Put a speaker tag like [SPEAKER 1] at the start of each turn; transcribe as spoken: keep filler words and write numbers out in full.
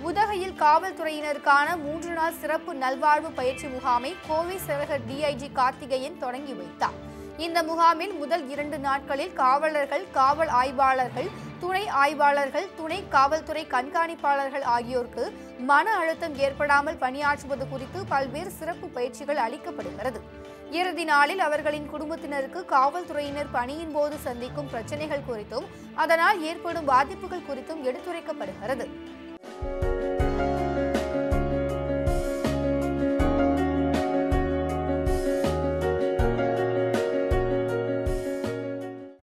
[SPEAKER 1] உதகையில் காவல்துறையினருக்கான மூன்று நாள் சிறப்பு நல்வாழ்வு பயிற்சி முகாமை கோவை சரக டிஐஜி கார்த்திகேயன் தொடங்கி வைத்தார். இந்த முகாமில் முதல் இரண்டு நாட்களில் காவலர்கள், காவல் ஆய்வாளர்கள், துணை ஆய்வாளர்கள், துணை காவல்துறை கண்காணிப்பாளர்கள் ஆகியோருக்கு மன அழுத்தம் ஏற்படாமல் பணியாற்றுவது குறித்து பல்வேறு சிறப்பு பயிற்சிகள் அளிக்கப்படுகிறது. இறுதி நாளில் அவர்களின் குடும்பத்தினருக்கு காவல்துறையினர் பணியின் போது சந்திக்கும் பிரச்சனைகள் குறித்தும் அதனால் ஏற்படும் பாதிப்புகள் குறித்தும் எடுத்துரைக்கப்படுகிறது.